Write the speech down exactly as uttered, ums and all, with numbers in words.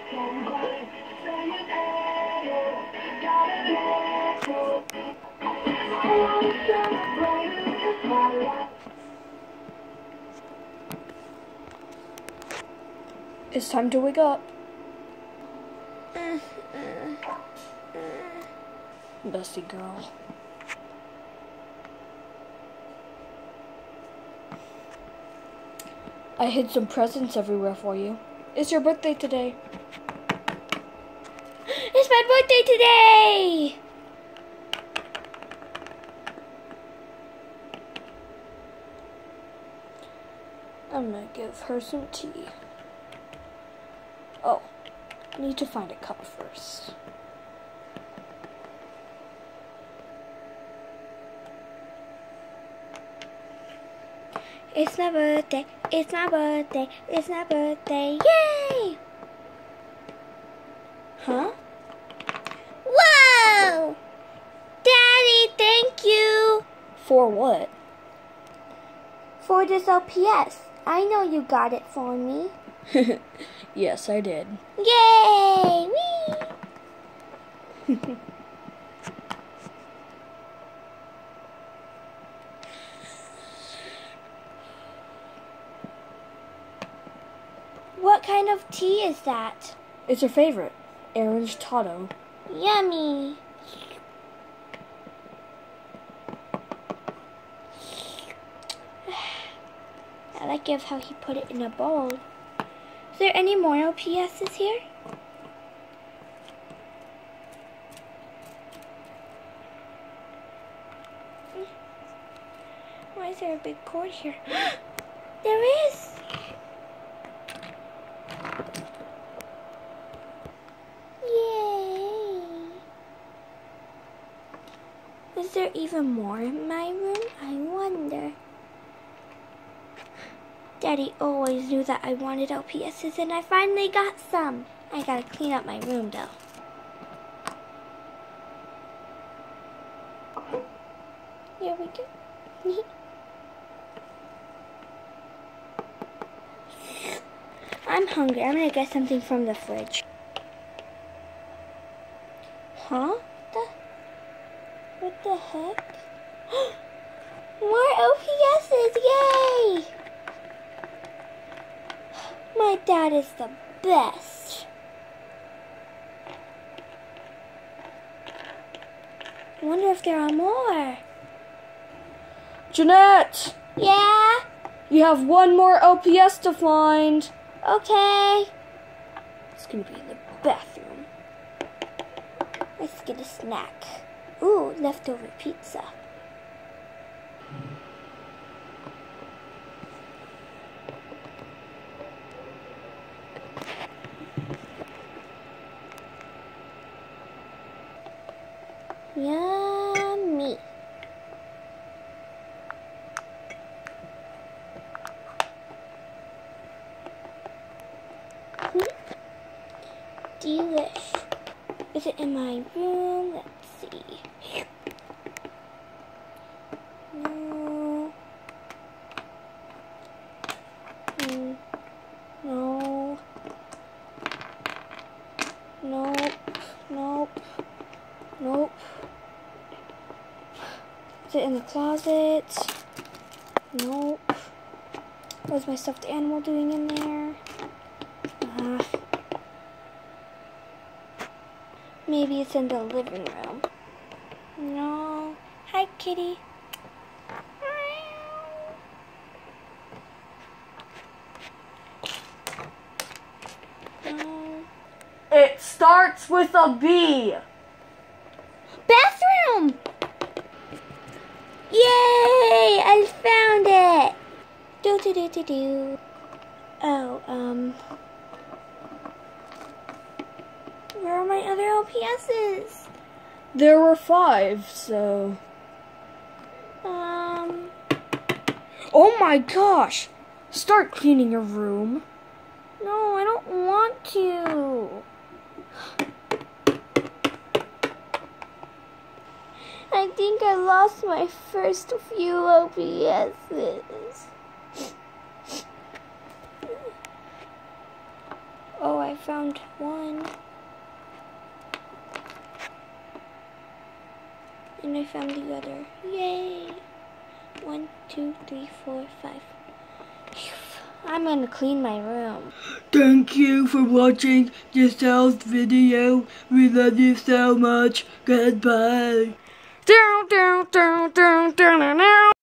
It's time to wake up. Dusty girl. I hid some presents everywhere for you. It's your birthday today. It's my birthday today! I'm gonna give her some tea. Oh, I need to find a cup first. It's my birthday, it's my birthday, it's my birthday, yay! Huh? Whoa! Daddy, thank you! For what? For this O P S. I know you got it for me. Yes, I did. Yay! Whee! What kind of tea is that? It's her favorite, orange Totto. Yummy! I like it how he put it in a bowl. Is there any more O P S's here? Why is there a big cord here? There is! Yay! Is there even more in my room? I wonder. Daddy always knew that I wanted O P S's and I finally got some. I gotta clean up my room though. Here we go. I'm hungry. I'm gonna get something from the fridge. Huh? The, what the heck? More O P S's! Yay! My dad is the best. I wonder if there are more. Jeanette! Yeah? You have one more O P S to find. Okay. It's gonna be in the bathroom. Let's get a snack. Ooh, leftover pizza. Yummy. Hmm. Delish. Is it in my room? Let's see. No. Mm. No. Nope. Nope. Nope. Is it in the closet? Nope. What's my stuffed animal doing in there? Uh, maybe it's in the living room. No. Hi, kitty. No. It starts with a B. Bathroom! Yay! I found it! Do do do do do. Oh, um. Where are my other O P S's? There were five, so... Um. Oh my gosh! Start cleaning your room. No, I don't want to. I think I lost my first few O P S's. Oh, I found one. And I found the other. Yay! One, two, three, four, five. I'm gonna clean my room. Thank you for watching this Sal's video. We love you so much. Goodbye.